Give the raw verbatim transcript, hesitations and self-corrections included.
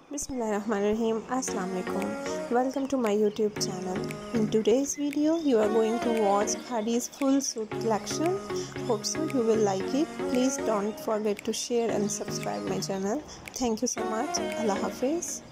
Bismillahirrahmanirrahim. Assalamu alaikum. Welcome to my YouTube channel. In today's video, you are going to watch Khaadi's full suit collection. Hope so you will like it. Please don't forget to share and subscribe my channel. Thank you so much. Allah Hafiz.